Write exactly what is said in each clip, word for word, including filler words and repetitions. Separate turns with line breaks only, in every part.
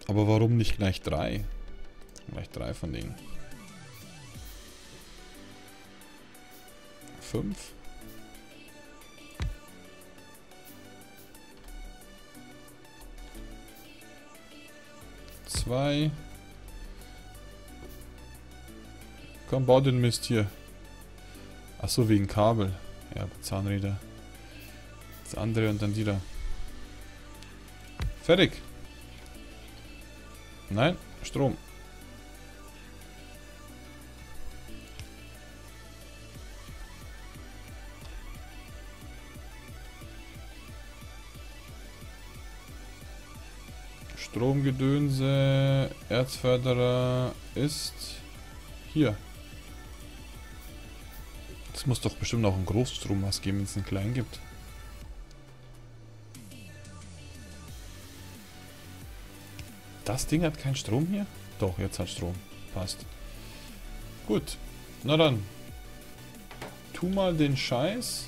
Aber warum nicht gleich drei? Gleich drei von denen. Fünf. Zwei. Komm, bau den Mist hier. Achso, wegen Kabel. Ja, Zahnräder. Das andere und dann die da. Fertig. Nein, Strom. Stromgedönse, Erzförderer ist hier. Es muss doch bestimmt auch einen Großstrom was geben, wenn es einen kleinen gibt. Das Ding hat keinen Strom hier? Doch, jetzt hat Strom. Passt. Gut. Na dann. Tu mal den Scheiß.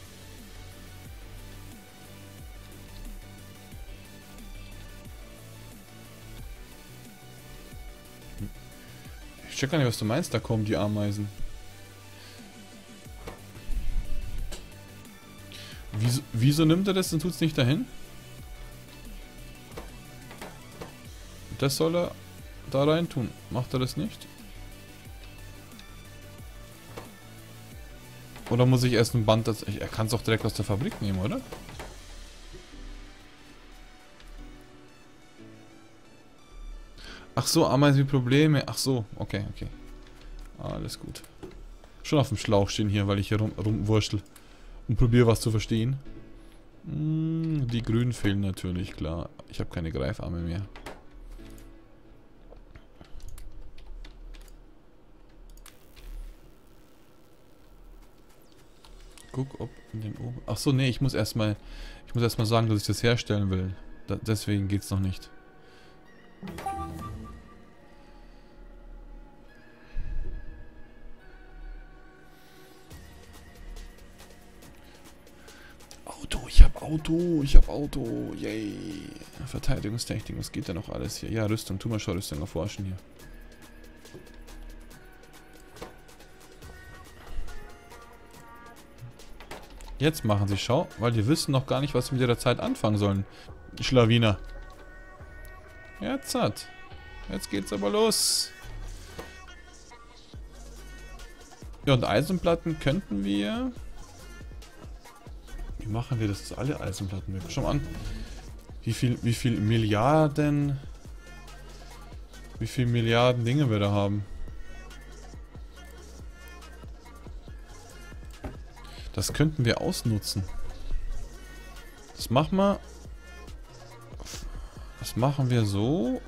Ich check gar nicht, was du meinst, da kommen die Ameisen. Wieso, wieso nimmt er das und tut es nicht dahin? Das soll er da rein tun. Macht er das nicht? Oder muss ich erst ein Band... Das, er kann es auch direkt aus der Fabrik nehmen, oder? Ach so, Ameisen wie Probleme. Ach so, okay, okay. Alles gut. Schon auf dem Schlauch stehen hier, weil ich hier rum, rumwurschtel. Und probiere was zu verstehen. Hm, die Grünen fehlen natürlich, klar. Ich habe keine Greifarme mehr. Guck, ob in den oben... Ach so, nee, ich muss erstmal... Ich muss erstmal sagen, dass ich das herstellen will. Da, deswegen geht's noch nicht. Auto, ich hab Auto, ich hab Auto, yay. Verteidigungstechnik, was geht da noch alles hier? Ja, Rüstung, tu mal schon Rüstung erforschen hier. Jetzt machen sie Schau, weil die wissen noch gar nicht, was sie mit ihrer Zeit anfangen sollen. Die Schlawiner. Jetzt hat. Jetzt geht's aber los. Ja, und Eisenplatten könnten wir... Wie machen wir das, dass alle Eisenplatten weg? Schau mal an. Wie viel, wie viel Milliarden... Wie viel Milliarden Dinge wir da haben. Das könnten wir ausnutzen. Das machen wir... Das machen wir so...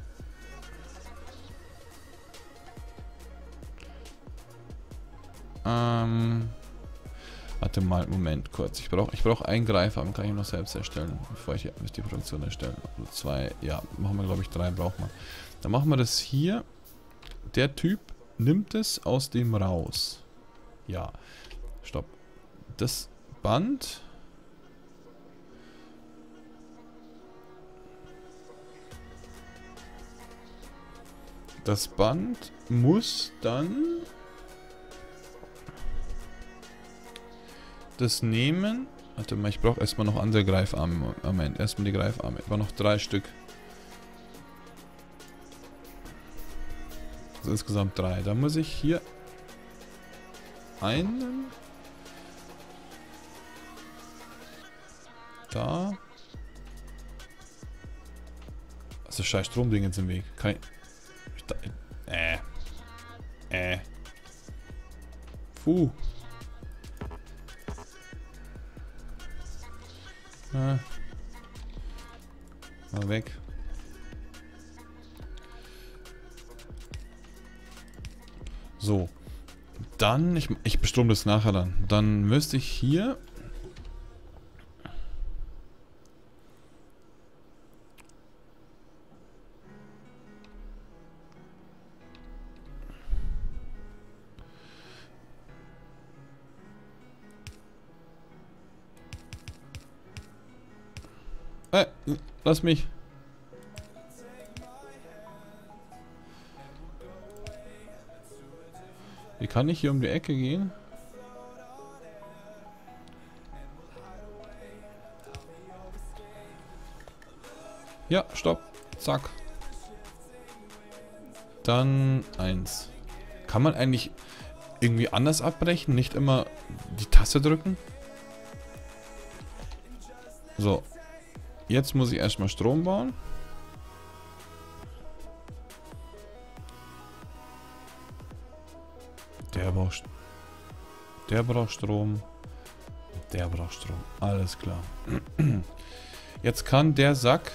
Ähm... Warte mal, Moment, kurz. Ich brauche ich brauch einen Greifarm, kann ich noch selbst erstellen, bevor ich die Produktion erstelle. Also zwei, ja, machen wir glaube ich drei, brauchen wir. Dann machen wir das hier. Der Typ nimmt es aus dem raus. Ja, stopp. Das Band. Das Band muss dann... das nehmen. Warte mal, ich brauche erstmal noch andere Greifarme. Moment, erstmal die Greifarme. Aber noch drei Stück. Also insgesamt drei. Da muss ich hier einen. Da. Also scheiß Stromding jetzt im Weg. Kann ich. ich da, äh. Äh. Puh. Ah. Mal weg. So. Dann, ich, ich bestrome das nachher dann. Dann müsste ich hier... Äh, lass mich. Wie kann ich hier um die Ecke gehen? Ja, stopp. Zack. Dann eins. Kann man eigentlich irgendwie anders abbrechen? Nicht immer die Taste drücken? So. Jetzt muss ich erstmal Strom bauen. Der braucht, der braucht Strom. Der braucht Strom. Alles klar. Jetzt kann der Sack...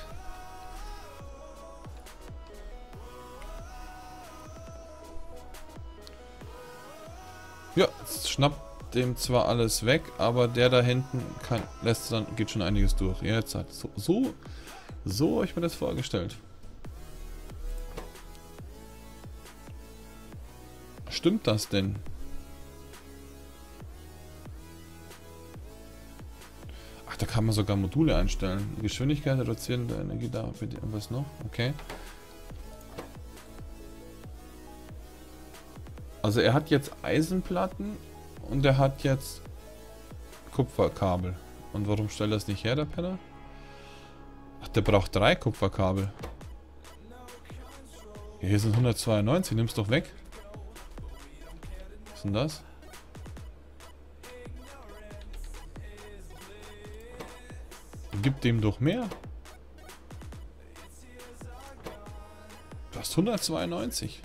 Ja, jetzt schnappt dem zwar alles weg, aber der da hinten kann, lässt dann, geht schon einiges durch. Ja, jetzt hat so, so, so habe ich mir das vorgestellt. Stimmt das denn? Ach, da kann man sogar Module einstellen. Geschwindigkeit reduzieren der Energie da. Was noch? Okay. Also er hat jetzt Eisenplatten und er hat jetzt Kupferkabel. Und warum stellt er das nicht her, der Penner? Ach, der braucht drei Kupferkabel. Ja, hier sind hundertzweiundneunzig, nimm's doch weg. Was ist denn das? Gib dem doch mehr. Du hast hundertzweiundneunzig.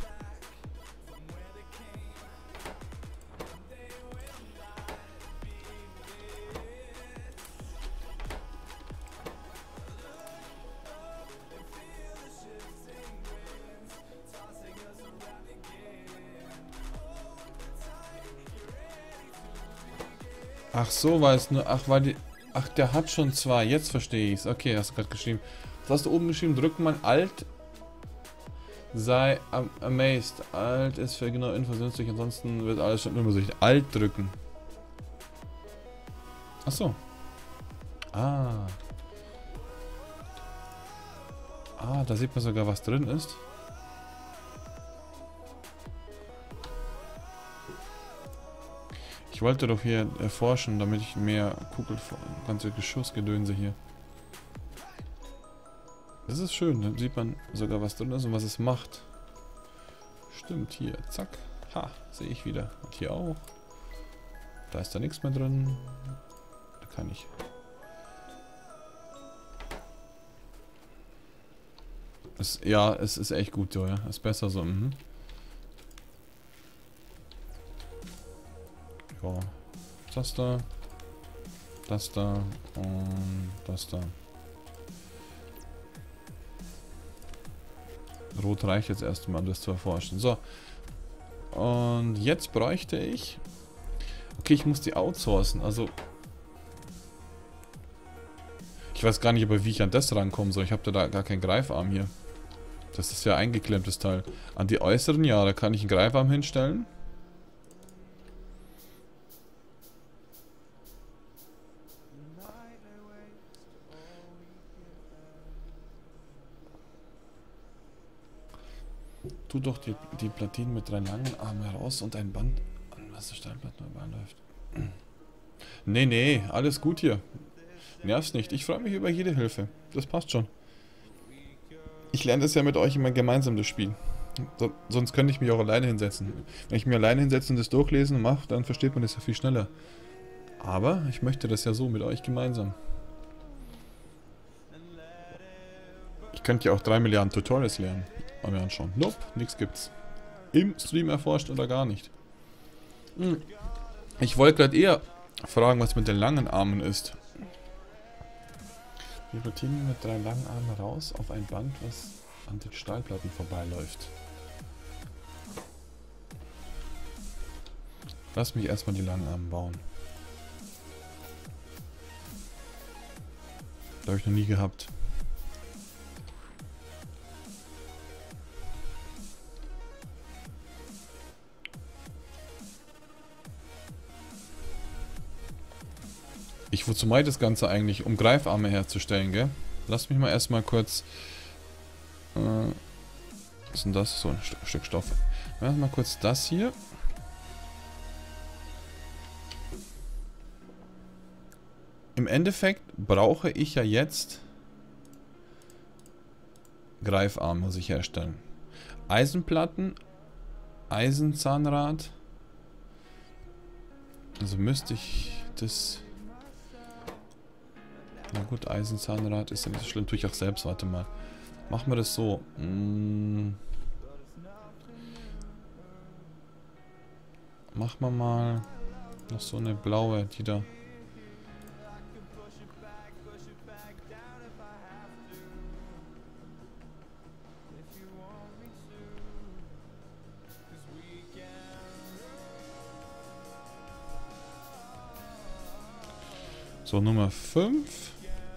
Ach so, weil es nur... Ach, weil die... Ach, der hat schon zwei. Jetzt verstehe ich es. Okay, hast du gerade geschrieben. Was hast du oben geschrieben? Drück mal Alt. Sei am amazed. Alt ist für genau Info nützlich. Ansonsten wird alles schon immer so. Alt drücken. Ach so. Ah. Ah, da sieht man sogar, was drin ist. Ich wollte doch hier erforschen, damit ich mehr Kugel, ganze Geschossgedönse hier. Das ist schön, dann sieht man sogar, was drin ist und was es macht. Stimmt, hier, zack. Ha, sehe ich wieder. Und hier auch. Da ist da nichts mehr drin. Da kann ich. Es, ja, es ist echt gut so, ja. Ist besser so, mhm. Ja, das da, das da und das da. Rot reicht jetzt erstmal, um das zu erforschen. So. Und jetzt bräuchte ich... Okay, ich muss die outsourcen, also... Ich weiß gar nicht, aber wie ich an das rankommen soll. Ich habe da gar keinen Greifarm hier. Das ist ja eingeklemmtes Teil. An die äußeren, ja, da kann ich einen Greifarm hinstellen. Tu doch die, die Platinen mit drei langen Armen heraus und ein Band an was Steinplatten überläuft. Nee, nee, alles gut hier. Nerv's nicht. Ich freue mich über jede Hilfe. Das passt schon. Ich lerne das ja mit euch immer gemeinsam, das Spiel. So, sonst könnte ich mich auch alleine hinsetzen. Wenn ich mir alleine hinsetze und das durchlesen mache, dann versteht man das ja viel schneller. Aber ich möchte das ja so mit euch gemeinsam. Ich könnte ja auch drei Milliarden Tutorials lernen. Aber wir anschauen. Nope, nichts gibt's. Im Stream erforscht oder gar nicht. Hm. Ich wollte gerade eher fragen, was mit den langen Armen ist. Wir rotieren mit drei langen Armen raus auf ein Band, was an den Stahlplatten vorbeiläuft. Lass mich erstmal die langen Arme bauen. Das habe ich noch nie gehabt. Ich wozu meint das Ganze eigentlich? Um Greifarme herzustellen, gell? Lass mich mal erstmal kurz... Äh, was ist denn das? So ein St Stück Stoff. Wir machen mal kurz das hier. Im Endeffekt brauche ich ja jetzt Greifarm, muss ich herstellen. Eisenplatten, Eisenzahnrad. Also müsste ich das... Na gut, Eisenzahnrad ist ja nicht so schlimm. Tue ich auch selbst, warte mal. Machen wir das so. Hm. Machen wir mal noch so eine blaue, die da... So, Nummer fünf.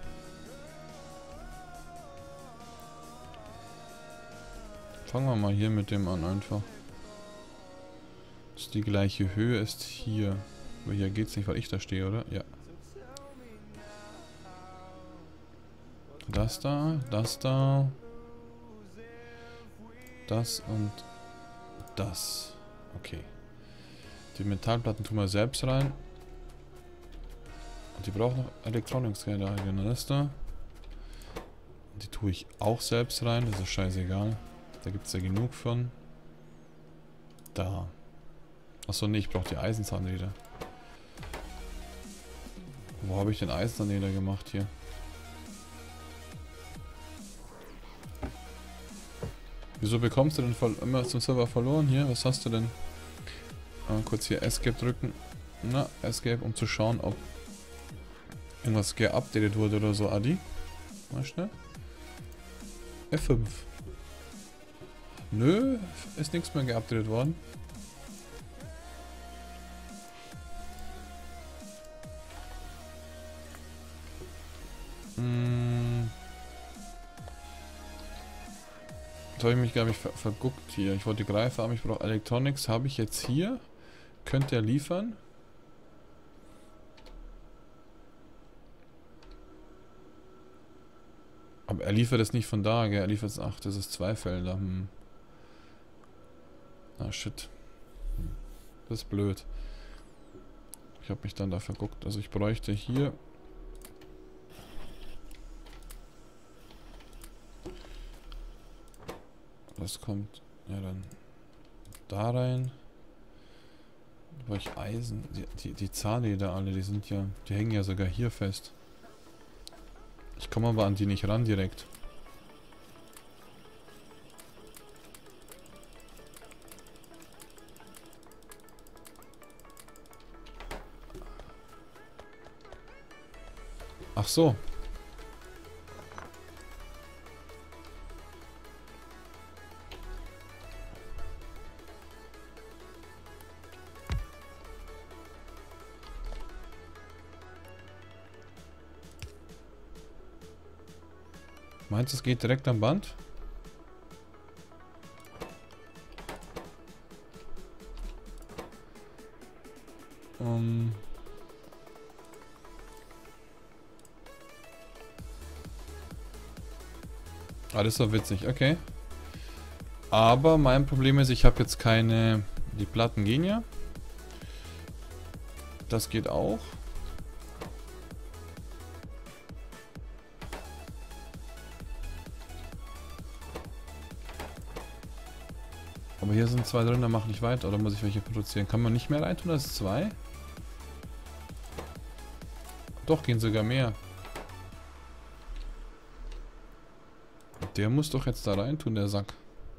Fangen wir mal hier mit dem an einfach. Dass die gleiche Höhe ist hier. Aber hier geht's nicht, weil ich da stehe, oder? Ja. Das da, das da. Das und das. Okay. Die Metallplatten tun wir selbst rein. Und die braucht noch Electronics, gell? Da, genau das da. Die tue ich auch selbst rein, das ist scheißegal. Da gibt es ja genug von. Da. Achso, nee, ich brauche die Eisenzahnräder. Wo habe ich den Eisenzahnräder gemacht hier? Wieso bekommst du denn immer zum Server verloren hier? Was hast du denn? Mal kurz hier Escape drücken. Na, Escape, um zu schauen, ob irgendwas geupdatet wurde oder so, Adi. Mal schnell. F fünf. Nö, ist nichts mehr geupdatet worden. Hm. Jetzt habe ich mich, glaube ich, ver verguckt hier. Ich wollte Greifer haben, ich brauche Electronics. Habe ich jetzt hier? Könnte er liefern? Aber er liefert es nicht von da, gell? Er liefert es... Ach, das ist zwei Felder. Hm. Ah, shit. Das ist blöd. Ich habe mich dann da verguckt. Also ich bräuchte hier... Das kommt... Ja, dann... Da rein. Da brauche ich Eisen. Die, die, die Zahnräder alle, die sind ja... Die hängen ja sogar hier fest. Ich komme aber an die nicht ran direkt. Ach so. Meinst du, es geht direkt am Band? Um... Ah, das ist doch witzig, okay. Aber mein Problem ist, ich habe jetzt keine... Die Platten gehen ja. Das geht auch. Aber hier sind zwei drin, dann mache ich weiter. Oder muss ich welche produzieren? Kann man nicht mehr reintun als zwei? Doch, gehen sogar mehr. Der muss doch jetzt da rein tun, der Sack.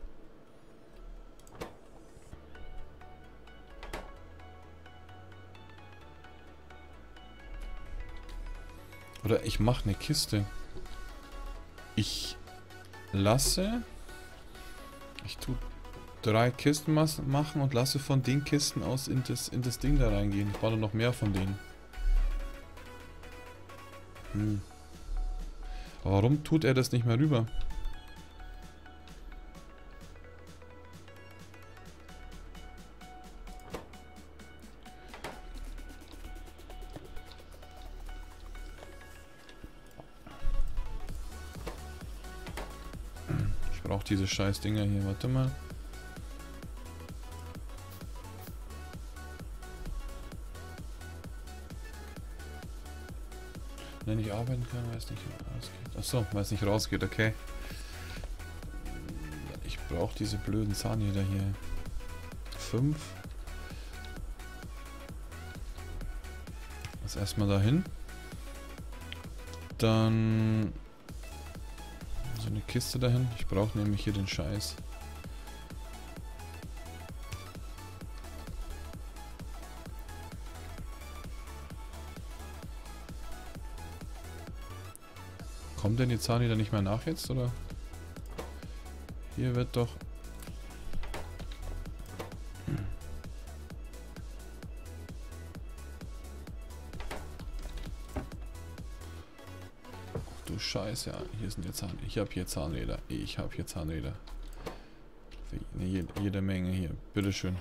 Oder ich mache eine Kiste. Ich lasse... Ich tue drei Kisten machen und lasse von den Kisten aus in das, in das Ding da reingehen. Ich brauche noch mehr von denen. Hm. Aber warum tut er das nicht mehr rüber? Ich brauche diese scheiß Dinger hier. Warte mal. Wenn ich arbeiten kann, weil es nicht rausgeht. Achso, weil es nicht rausgeht, okay. Ich brauche diese blöden Zahnräder hier. Fünf. Das erstmal dahin. Dann so eine Kiste dahin. Ich brauche nämlich hier den Scheiß. Kommt denn die Zahnräder nicht mehr nach jetzt, oder? Hier wird doch... Ach du Scheiße, ja. Hier sind die Zahnräder. Ich habe hier Zahnräder. Ich habe hier Zahnräder. Für jede, jede Menge hier. Bitteschön.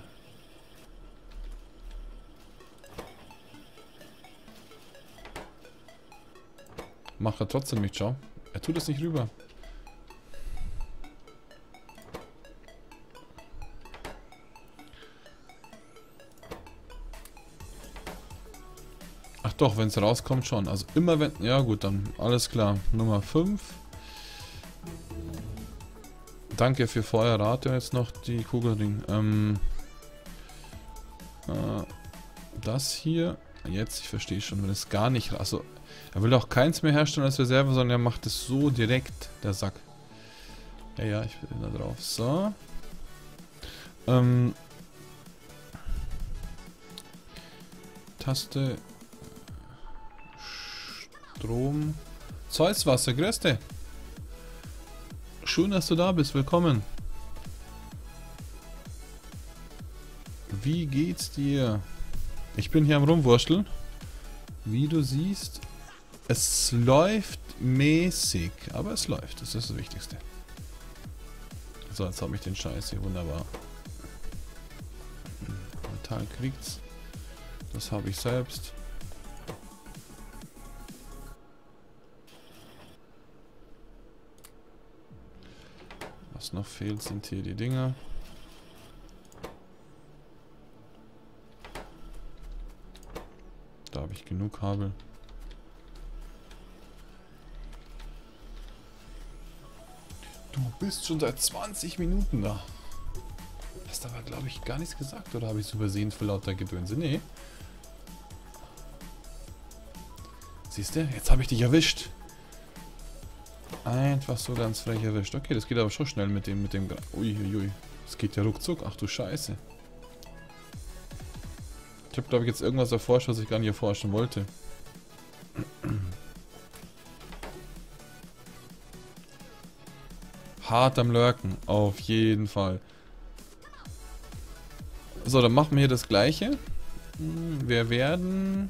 Macht er trotzdem nicht, schau. Er tut es nicht rüber. Ach doch, wenn es rauskommt schon. Also immer wenn... Ja gut, dann alles klar. Nummer fünf. Danke für Feuerrate jetzt noch die Kugelring. Ähm, äh, das hier... Jetzt, ich verstehe schon, wenn es gar nicht... Also, er will auch keins mehr herstellen als Reserve, sondern er macht es so direkt, der Sack. Ja, ja, ich bin da drauf. So. Ähm. Taste. Strom. Zeuswasser, grüß dich. Schön, dass du da bist. Willkommen. Wie geht's dir? Ich bin hier am Rumwurschteln. Wie du siehst, es läuft mäßig. Aber es läuft. Das ist das Wichtigste. So, jetzt habe ich den Scheiß hier. Wunderbar. Metall kriegt's. Das habe ich selbst. Was noch fehlt, sind hier die Dinger. Da habe ich genug Kabel. Du bist schon seit zwanzig Minuten da. Hast aber, glaube ich, gar nichts gesagt. Oder habe ich es übersehen für lauter Gedönse? Nee. Siehst du? Jetzt habe ich dich erwischt. Einfach so ganz frech erwischt. Okay, das geht aber schon schnell mit dem... mit dem. Uiuiui. Das geht ja ruckzuck. Ach du Scheiße. Ich habe, glaube ich, jetzt irgendwas erforscht, was ich gar nicht erforschen wollte. Hart am Lurken. Auf jeden Fall. So, dann machen wir hier das Gleiche. Wir werden...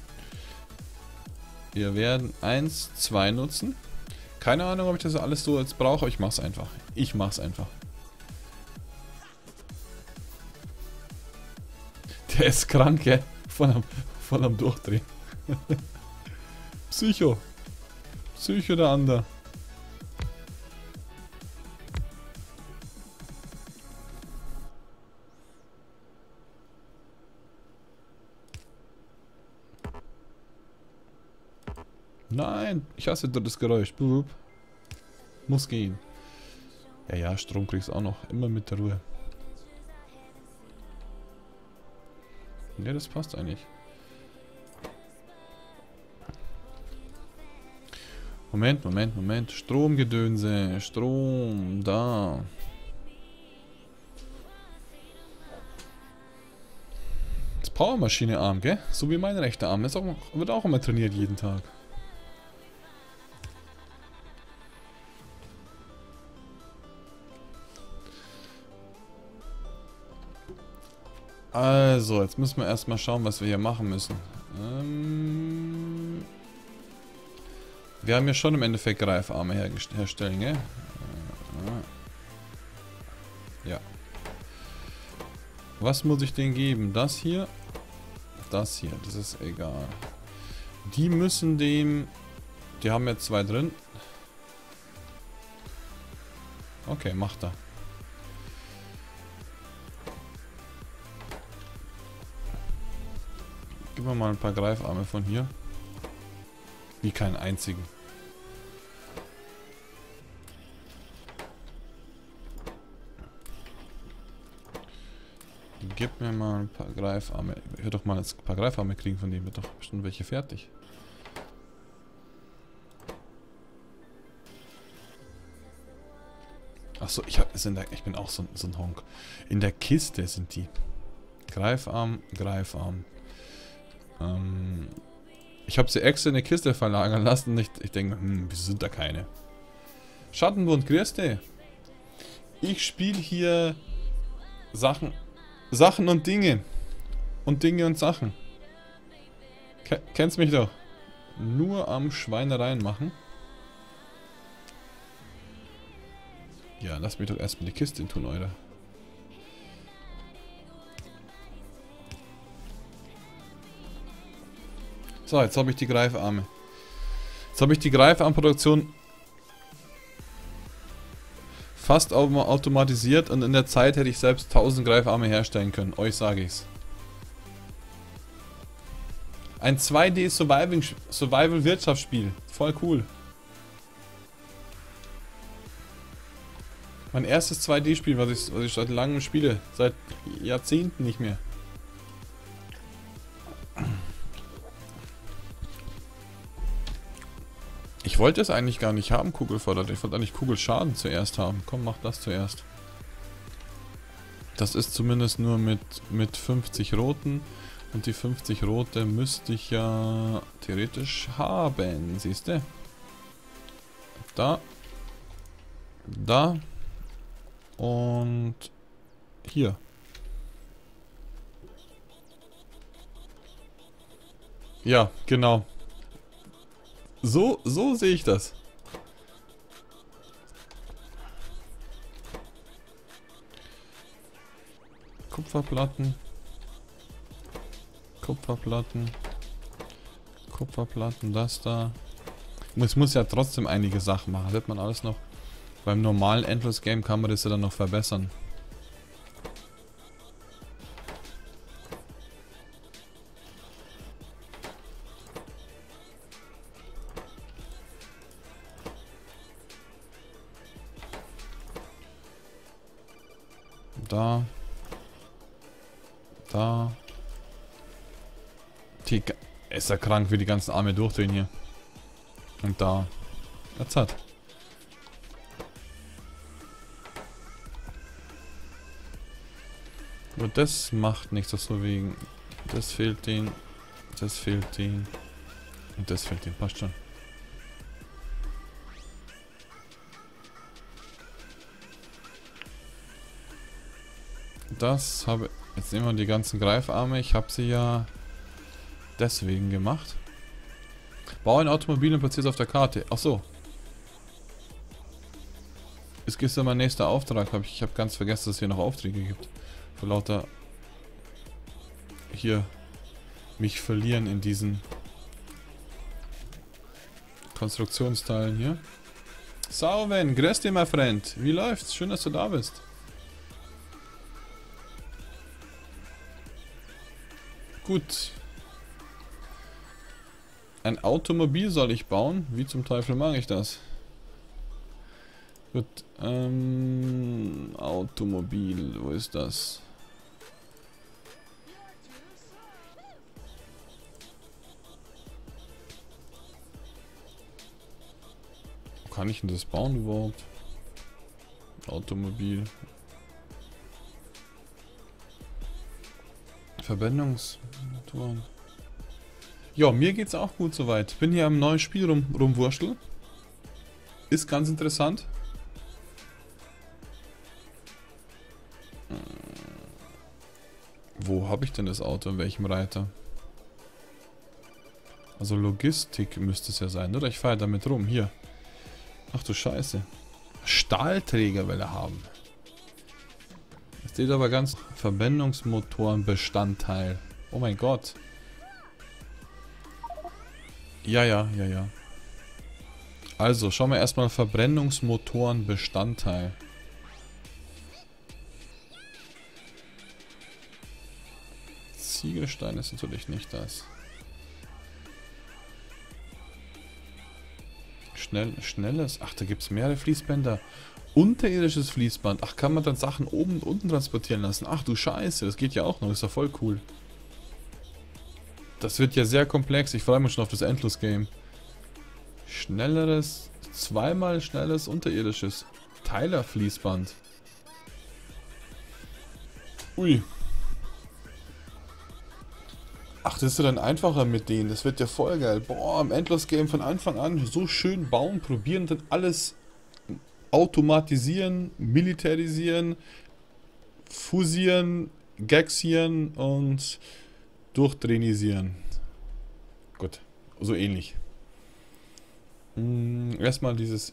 Wir werden eins, zwei nutzen. Keine Ahnung, ob ich das alles so jetzt brauche, aber ich mach's einfach. Ich mach's einfach. Der ist krank, gell? Voll am, voll am Durchdrehen. Psycho. Psycho der andere. Nein, ich hasse das Geräusch. Boop. Muss gehen. Ja, ja, Strom kriegst auch noch. Immer mit der Ruhe. Ja, das passt eigentlich. Moment, Moment, Moment. Stromgedönse. Strom. Da. Das Powermaschine-Arm, gell? So wie mein rechter Arm. Das auch, wird auch immer trainiert jeden Tag. Also, jetzt müssen wir erstmal schauen, was wir hier machen müssen. Ähm wir haben ja schon im Endeffekt Greifarme herstellen, gell? Ja. Was muss ich denen geben? Das hier? Das hier, das ist egal. Die müssen dem... Die haben jetzt zwei drin. Okay, macht er. Gib mir mal ein paar Greifarme von hier. Wie keinen einzigen. Gib mir mal ein paar Greifarme. Ich werde doch mal ein paar Greifarme kriegen, von denen wird doch bestimmt welche fertig. Achso, ich, hab, in der, ich bin auch so, so ein Honk. In der Kiste sind die. Greifarm, Greifarm. Ähm, ich habe sie extra in eine Kiste verlagern lassen. Und ich, ich denke, hm, wieso sind da keine? Schattenbund, grüß dich. Ich spiele hier Sachen, Sachen und Dinge. Und Dinge und Sachen. Ke kennst mich doch. Nur am Schweinereien machen. Ja, lass mich doch erstmal die Kiste tun, Alter. So, jetzt habe ich die Greifarme. Jetzt habe ich die Greifarmproduktion fast automatisiert und in der Zeit hätte ich selbst tausend Greifarme herstellen können. Euch sage ich's. Ein zwei D Survival-Wirtschaftsspiel. Voll cool. Mein erstes zwei D-Spiel, was ich, was ich seit langem spiele. Seit Jahrzehnten nicht mehr. Ich wollte es eigentlich gar nicht haben, Kugelfordert. Ich wollte eigentlich Kugelschaden zuerst haben. Komm, mach das zuerst. Das ist zumindest nur mit, mit fünfzig roten. Und die fünfzig rote müsste ich ja theoretisch haben. Siehst du? Da. Da. Und hier. Ja, genau. So, so sehe ich das. Kupferplatten. Kupferplatten. Kupferplatten, das da. Es muss ja trotzdem einige Sachen machen. Wird man alles noch... Beim normalen Endless Game kann man das ja dann noch verbessern. Da. Da. Die, ist ja krank, wie die ganzen Arme durchdrehen hier. Und da. Jetzt hat. Aber das macht nichts, das so wegen. Das fehlt den. Das fehlt den. Und das fehlt den. Passt schon. Das habe... Jetzt nehmen wir die ganzen Greifarme. Ich habe sie ja deswegen gemacht. Bau ein Automobil und platziere es auf der Karte. Ach so. Ist gestern mein nächster Auftrag. Hab ich ich habe ganz vergessen, dass es hier noch Aufträge gibt. Für lauter... Hier... Mich verlieren in diesen... Konstruktionsteilen hier. Sauven, grüß dich, mein Freund. Wie läuft's? Schön, dass du da bist. Gut. Ein Automobil soll ich bauen? Wie zum Teufel mache ich das? Gut. Ähm, Automobil. Wo ist das? Wo kann ich denn das bauen überhaupt? Automobil. Verbindungsmotoren. Ja, mir geht's auch gut soweit. Bin hier am neuen Spiel rum, rumwurschtel. Ist ganz interessant. Wo habe ich denn das Auto? In welchem Reiter? Also Logistik müsste es ja sein, oder? Ich fahre damit rum. Hier. Ach du Scheiße. Stahlträger will er haben. Es steht aber ganz... Verbindungsmotorenbestandteil. Oh mein Gott. Ja, ja, ja, ja. Also, schauen wir erstmal Verbrennungsmotorenbestandteil. Ziegelstein ist natürlich nicht das. Schnell, schnelles. Ach, da gibt es mehrere Fließbänder. Unterirdisches Fließband. Ach, kann man dann Sachen oben und unten transportieren lassen? Ach du Scheiße, das geht ja auch noch. Ist doch voll cool. Das wird ja sehr komplex. Ich freue mich schon auf das Endlos-Game. Schnelleres, zweimal schnelles unterirdisches Teilerfließband. Ui. Ach, das ist ja dann einfacher mit denen. Das wird ja voll geil. Boah, im Endlos-Game von Anfang an so schön bauen, probieren, dann alles automatisieren, militarisieren, fusieren, gaxieren und durchtrainisieren. Gut, so ähnlich. Hm, erstmal dieses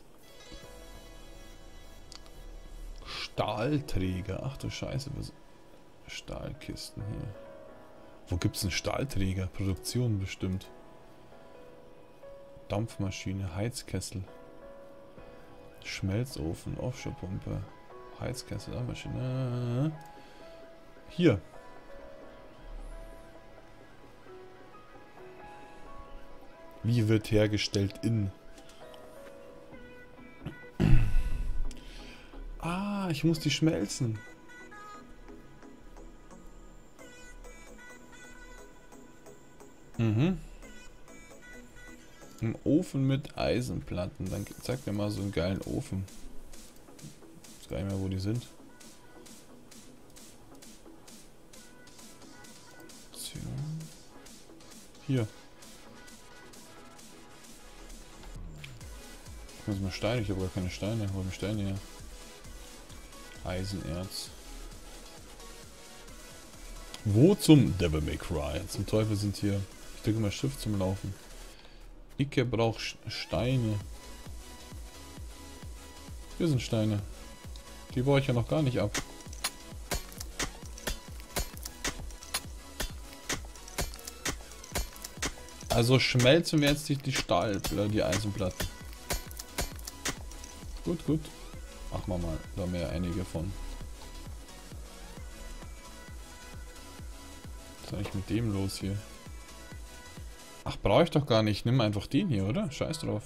Stahlträger. Ach du Scheiße, was Stahlkisten hier. Wo gibt es einen Stahlträger? Produktion bestimmt. Dampfmaschine, Heizkessel. Schmelzofen, Offshore-Pumpe. Heizkessel, Dampfmaschine. Hier. Wie wird hergestellt in... Ah, ich muss die schmelzen. Mhm. Im Ofen mit Eisenplatten. Dann zeig mir mal so einen geilen Ofen. Ich weiß gar nicht mehr, wo die sind. Hier. Ich muss mal Steine. Ich habe gar keine Steine. Hol mir Steine her. Eisenerz. Wo zum Devil May Cry? Zum Teufel sind hier... Ich drücke mal Shift zum Laufen. Icke braucht Steine. Hier sind Steine. Die baue ich ja noch gar nicht ab. Also schmelzen wir jetzt die, die Stahl, die Eisenplatten. Gut, gut. Machen wir mal. Da haben wir ja einige von. Was ist eigentlich mit dem los hier? Ach, brauche ich doch gar nicht. Nimm einfach den hier, oder? Scheiß drauf.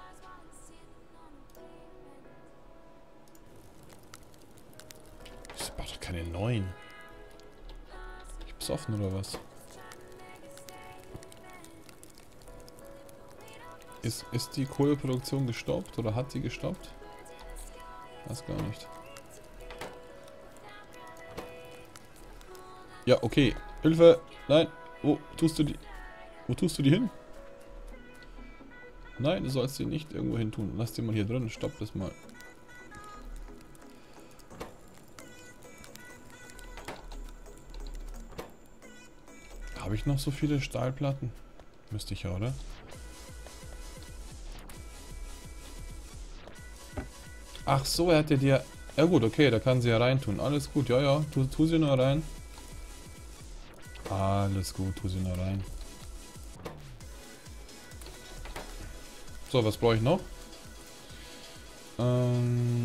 Ich brauche doch keine neuen. Ich besoffen oder was? Ist, ist die Kohleproduktion gestoppt oder hat sie gestoppt? Weiß gar nicht. Ja, okay. Hilfe! Nein! Wo tust du die... Wo tust du die hin? Nein, du sollst die nicht irgendwo hin tun. Lass die mal hier drin. Stopp das mal. Habe ich noch so viele Stahlplatten? Müsste ich ja, oder? Ach so, er hat ja dir... Ja gut, okay, da kann sie ja reintun. Alles gut, ja, ja. Tu, tu sie nur rein. Alles gut, tu sie nur rein. So, was brauche ich noch? Ähm...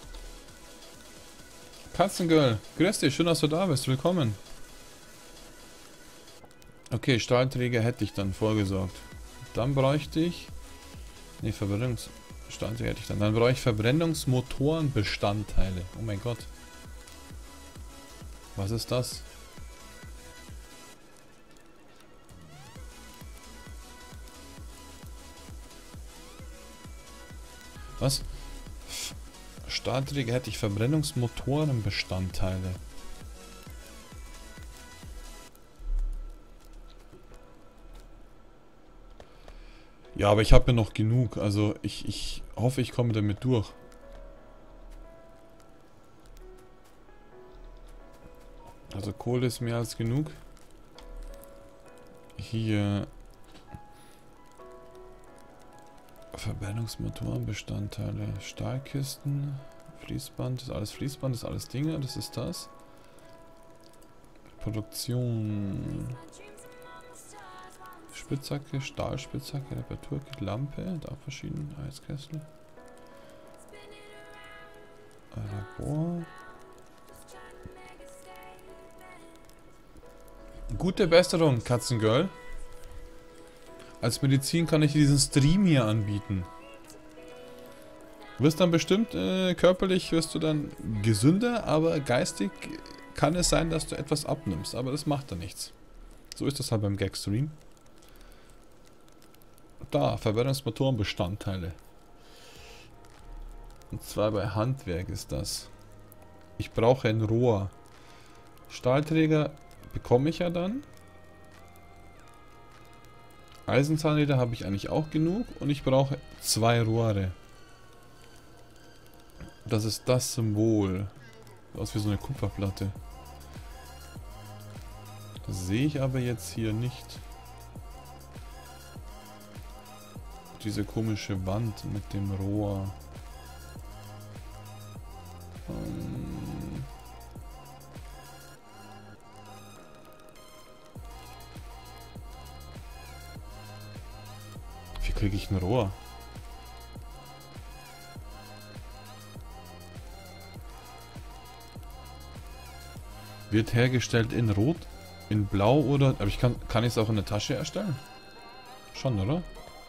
Katzengirl, grüß dich, schön, dass du da bist. Willkommen. Okay, Stahlträger hätte ich dann vorgesorgt. Dann bräuchte ich... Ne, Verbrennungs... Stahlträger hätte ich dann. Dann brauche ich Verbrennungsmotorenbestandteile. Oh mein Gott. Was ist das? Was? Stahlträger hätte ich Verbrennungsmotorenbestandteile. Ja, aber ich habe ja noch genug. Also ich, ich hoffe, ich komme damit durch. Also Kohle ist mehr als genug. Hier... Verbrennungsmotorenbestandteile. Stahlkisten. Fließband. Das ist alles Fließband. Das ist alles Dinge. Das ist das. Produktion... Spitzhacke, Stahlspitzhacke, Reparaturkit, Lampe, da verschiedene Heizkessel. Labor. Gute Besserung, Katzengirl. Als Medizin kann ich diesen Stream hier anbieten. Du wirst dann bestimmt, äh, körperlich wirst du dann gesünder, aber geistig kann es sein, dass du etwas abnimmst. Aber das macht dann nichts. So ist das halt beim Gagstream. Da, Verbrennungsmotorenbestandteile. Und zwar bei Handwerk ist das. Ich brauche ein Rohr. Stahlträger bekomme ich ja dann. Eisenzahnräder habe ich eigentlich auch genug. Und ich brauche zwei Rohre. Das ist das Symbol. Aus wie so eine Kupferplatte. Das sehe ich aber jetzt hier nicht. Diese komische Wand mit dem Rohr. Ähm Wie kriege ich ein Rohr? Wird hergestellt in Rot, in Blau oder... Aber ich kann, kann ich es auch in der Tasche erstellen? Schon, oder?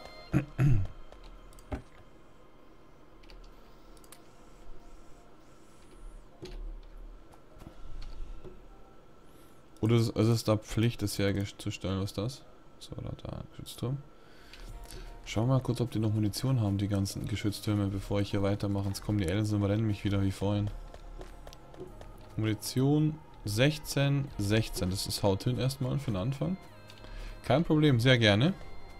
Oder ist es da Pflicht, das herzustellen? Was ist das? So, da, da, Geschützturm. Schauen wir mal kurz, ob die noch Munition haben, die ganzen Geschütztürme, bevor ich hier weitermache. Sonst kommen die Aliens und rennen mich wieder wie vorhin. Munition sechzehn, sechzehn. Das ist haut hin erstmal für den Anfang. Kein Problem, sehr gerne.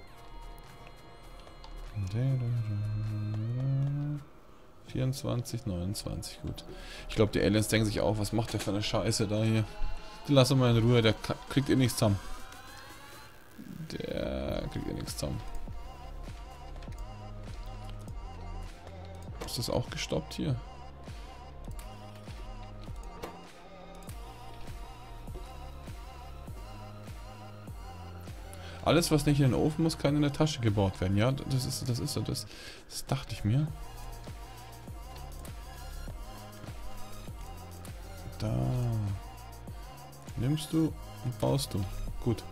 vierundzwanzig, neunundzwanzig, gut. Ich glaube, die Aliens denken sich auch, was macht der für eine Scheiße da hier? Den lassen wir in Ruhe, der kriegt eh nichts zusammen. Der kriegt eh nichts zusammen. Ist das auch gestoppt hier? Alles, was nicht in den Ofen muss, kann in der Tasche gebaut werden. Ja, das ist das ist so. Das, das dachte ich mir. Da. Nimmst du und baust du. Gut.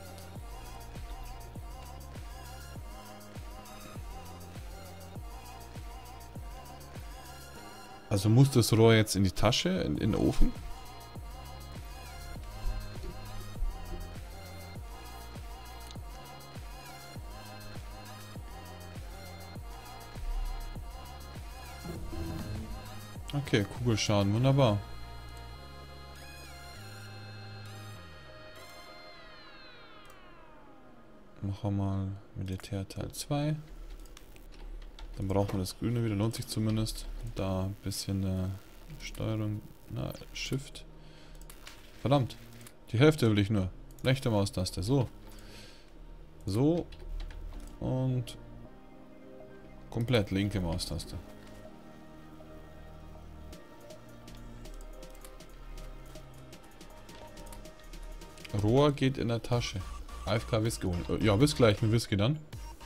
Also muss das Rohr jetzt in die Tasche, in, in den Ofen? Okay, Kugelschaden, wunderbar. Machen wir mal Militär Teil zwei. Dann brauchen wir das Grüne wieder, lohnt sich zumindest. Da ein bisschen äh, Steuerung, na, Shift. Verdammt, die Hälfte will ich nur. Rechte Maustaste, so. So. Und komplett linke Maustaste. Rohr geht in der Tasche. A F K Whisky holen. Ja, bis gleich mit Whisky dann.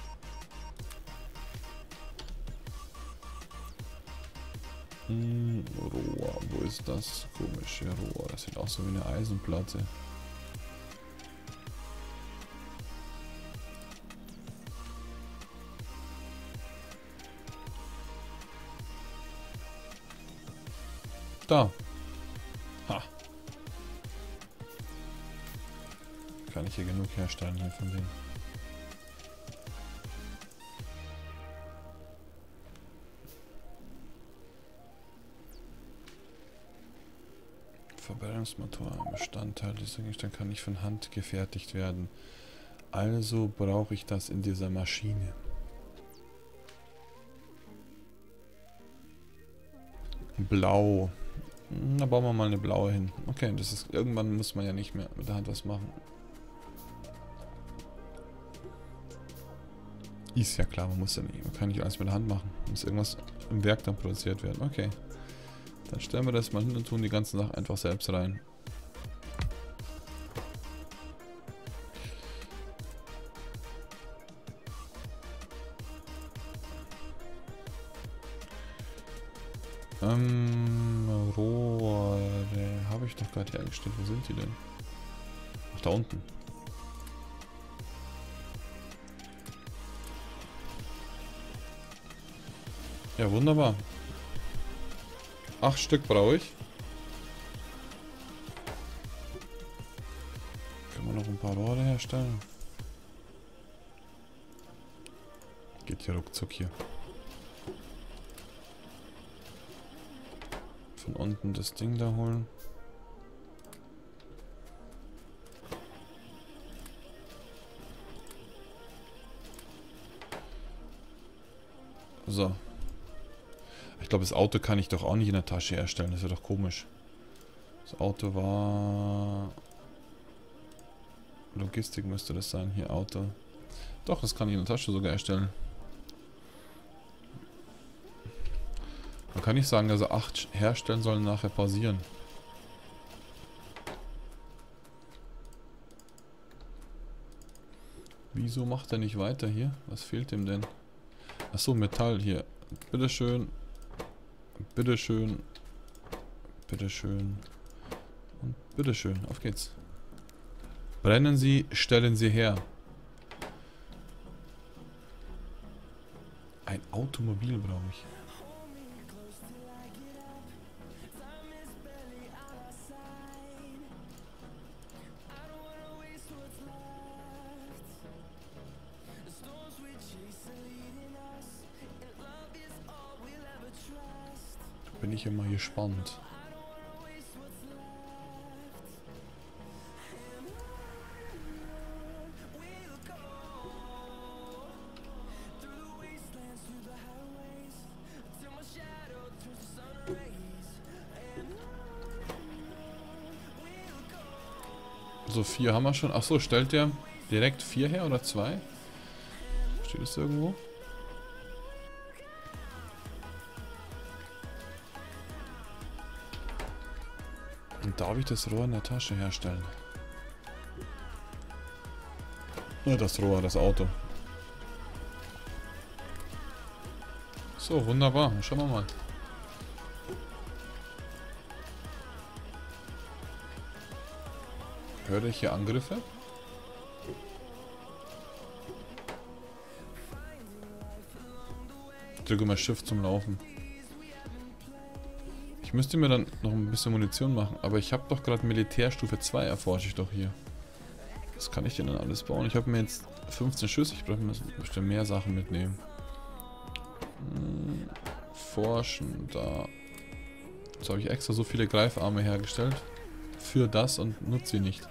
Hm, Rohr, wo ist das komische Rohr? Das sieht auch so wie eine Eisenplatte. Da. Ha. Kann ich hier genug herstellen hier von denen. Verbrennungsmotor, Bestandteil dieser Gegenstand kann nicht von Hand gefertigt werden. Also brauche ich das in dieser Maschine. Blau. Da bauen wir mal eine blaue hin. Okay, das ist irgendwann muss man ja nicht mehr mit der Hand was machen. Ist ja klar, man muss ja nicht, man kann nicht alles mit der Hand machen. Muss irgendwas im Werk dann produziert werden. Okay. Dann stellen wir das mal hin und tun die ganzen Sachen einfach selbst rein. Ähm, Rohre habe ich doch gerade hergestellt. Wo sind die denn? Ach, da unten. Ja, wunderbar. Acht Stück brauche ich. Können wir noch ein paar Rohre herstellen? Geht ja ruckzuck hier. Von unten das Ding da holen. So. Ich glaube, das Auto kann ich doch auch nicht in der Tasche herstellen. Das wäre doch komisch. Das Auto war... Logistik müsste das sein. Hier Auto. Doch, das kann ich in der Tasche sogar erstellen. Man kann nicht sagen, dass er acht herstellen soll und nachher pausieren. Wieso macht er nicht weiter hier? Was fehlt ihm denn? Achso, Metall hier. Bitteschön. Bitteschön. Bitteschön. Und bitteschön. Auf geht's. Brennen Sie, stellen Sie her. Ein Automobil brauche ich. Bin ich immer gespannt. So, vier haben wir schon. Achso, stellt der direkt vier her oder zwei? Steht das irgendwo? Und darf ich das Rohr in der Tasche herstellen? Ja, das Rohr, das Auto. So, wunderbar. Schauen wir mal. Höre ich hier Angriffe? Ich drücke mal Shift zum Laufen. Ich müsste mir dann noch ein bisschen Munition machen, aber ich habe doch gerade Militärstufe zwei erforsche ich doch hier. Was kann ich denn dann alles bauen? Ich habe mir jetzt fünfzehn Schüsse, ich brauche bestimmt mehr Sachen mitnehmen. Hm, forschen, da. Jetzt habe ich extra so viele Greifarme hergestellt. Für das und nutze sie nicht.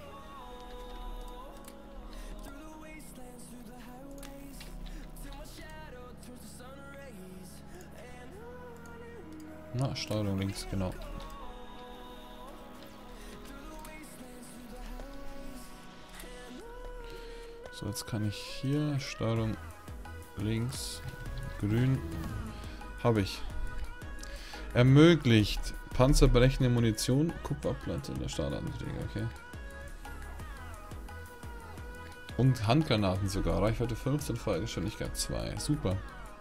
Na, Steuerung links, genau. So, jetzt kann ich hier Steuerung links, grün, habe ich. Ermöglicht panzerbrechende Munition, Kupferplatte in der Startanträger, okay. Und Handgranaten sogar, Reichweite fünfzehn, Feuergeschwindigkeit zwei, super.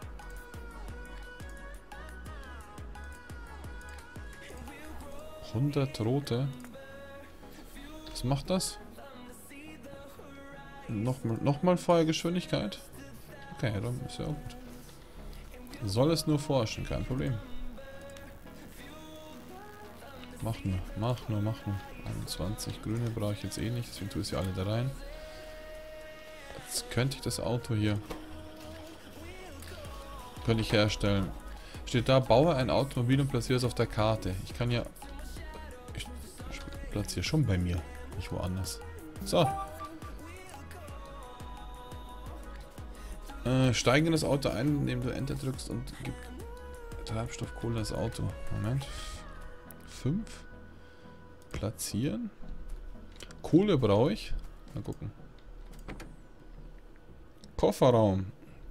hundert rote. Was macht das? Nochmal noch mal Feuergeschwindigkeit? Okay, dann ist ja auch gut. Soll es nur forschen, kein Problem. Mach nur, mach nur, mach nur. einundzwanzig grüne brauche ich jetzt eh nicht, deswegen tue ich sie alle da rein. Jetzt könnte ich das Auto hier... Könnte ich herstellen. Steht da, baue ein Automobil und platziere es auf der Karte. Ich kann ja... Ich, ich platziere schon bei mir, nicht woanders. So. Äh, steige in das Auto ein, indem du Enter drückst und gib Treibstoff, Kohle das Auto. Moment. fünf. Platzieren. Kohle brauche ich. Mal gucken. Kofferraum.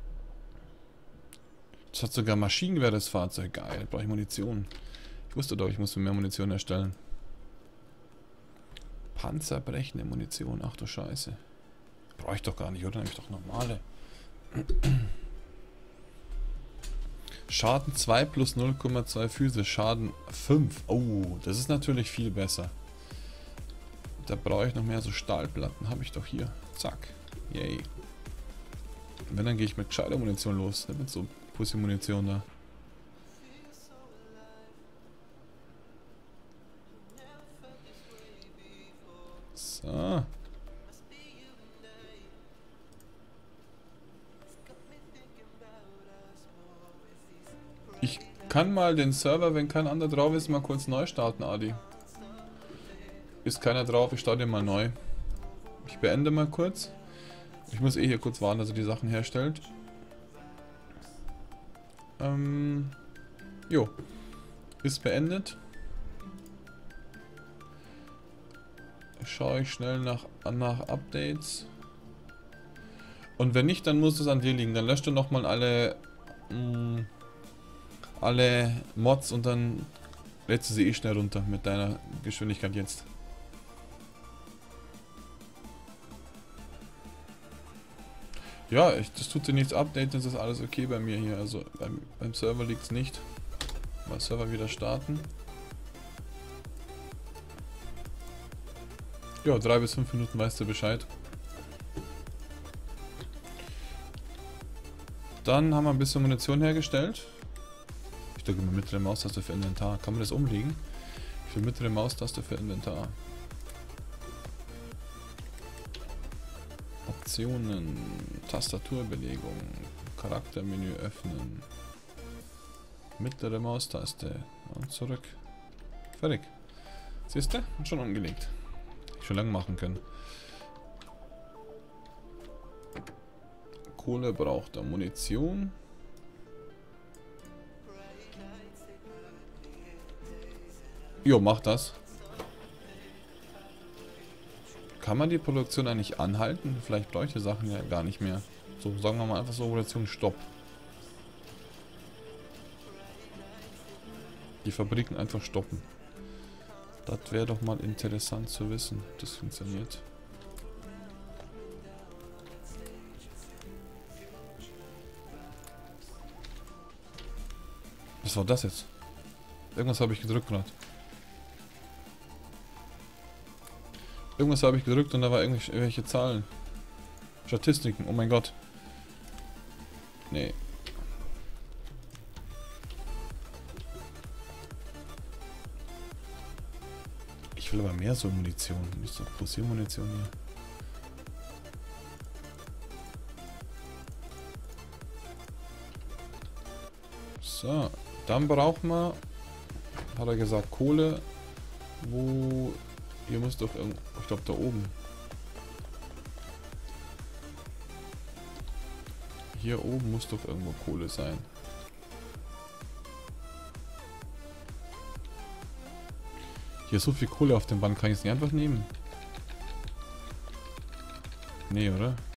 Das hat sogar Maschinengewehr, das Fahrzeug. Geil, brauche ich Munition. Ich wusste doch, ich muss mehr Munition erstellen. Panzerbrechende Munition. Ach du Scheiße. Brauche ich doch gar nicht, oder? Nehme ich doch normale. Schaden zwei plus null Komma zwei Füße. Schaden fünf. Oh, das ist natürlich viel besser. Da brauche ich noch mehr so Stahlplatten. Habe ich doch hier. Zack. Yay. Wenn, dann gehe ich mit gescheiter Munition los. Nicht mit so Pussy-Munition da. So. Ich kann mal den Server, wenn kein anderer drauf ist, mal kurz neu starten, Adi. Ist keiner drauf, ich starte den mal neu. Ich beende mal kurz. Ich muss eh hier kurz warten, dass er die Sachen herstellt. Ähm, jo. Ist beendet. Schaue ich schnell nach, nach Updates. Und wenn nicht, dann muss es an dir liegen. Dann löscht du nochmal alle, mh, alle Mods und dann lädst du sie eh schnell runter mit deiner Geschwindigkeit jetzt. Ja, ich, das tut dir nichts updaten, das ist alles okay bei mir hier. Also beim, beim Server liegt es nicht. Mal Server wieder starten. Ja, drei bis fünf Minuten weißt du Bescheid. Dann haben wir ein bisschen Munition hergestellt. Ich drücke mal mittlere Maustaste für Inventar. Kann man das umlegen? Ich will mittlere Maustaste für Inventar. Optionen, Tastaturbelegung, Charaktermenü öffnen. Mittlere Maustaste und zurück. Fertig. Siehst du? Schon umgelegt. Schon lange machen können. Kohle braucht er. Munition. Jo, mach das. Kann man die Produktion eigentlich anhalten? Vielleicht bräuchte Sachen ja gar nicht mehr. So, sagen wir mal einfach so, Produktion Stopp. Die Fabriken einfach stoppen. Das wäre doch mal interessant zu wissen. Das funktioniert. Was war das jetzt? Irgendwas habe ich gedrückt gerade. Irgendwas habe ich gedrückt und da war irgendwelche, irgendwelche Zahlen. Statistiken, oh mein Gott. Nee. Ich will aber mehr so Munition. Nicht so Fossilmunition hier. So, dann braucht man, hat er gesagt, Kohle. Wo, hier muss doch irgendwo, ich glaube da oben. Hier oben muss doch irgendwo Kohle sein. Hier ist so viel Kohle auf dem Band, kann ich es nicht einfach nehmen? Nee, oder?